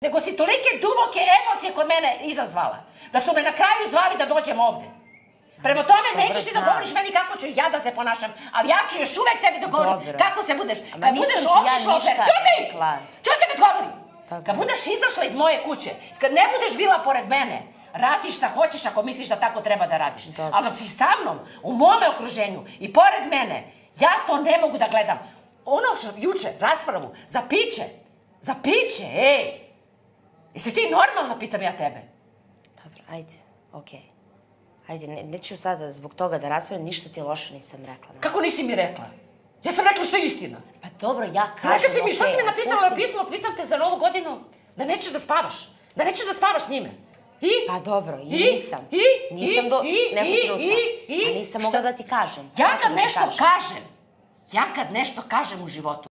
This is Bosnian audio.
nego si tolike duboke emocije kod mene izazvala, da su me na kraju zvali da dođem ovde. Prema tome, nećeš ti da govoriš meni kako ću ja da se ponašam, ali ja ću još uvek tebi da govorim kako se budeš. Kad budeš otišla opet, čuti kad govorim! Kad budeš izašla iz moje kuće, kad ne budeš bila pored mene, radi šta hoćeš ako misliš da tako treba da radiš. Ali dok si sa mnom, u mome okruženju i pored mene, ja to ne mogu da gledam. Ono što juče, raspravu, za piće, ej! Jesi ti normalna, pitam ja tebe? Dobro, ajde, okej. Ajde, neću sada zbog toga da raspravim, ništa ti loše nisam rekla. Kako nisi mi rekla? Ja sam rekla što je istina. Pa dobro, ja kažem... Rekla si mi, šta si mi napisala na pismo, pitam te za Novu godinu, da nećeš da spavaš. Da nećeš da spavaš s njime. I? Pa dobro, i nisam. Nisam do nekog trenutka. A nisam mogla da ti kažem. Ja kad nešto kažem u životu,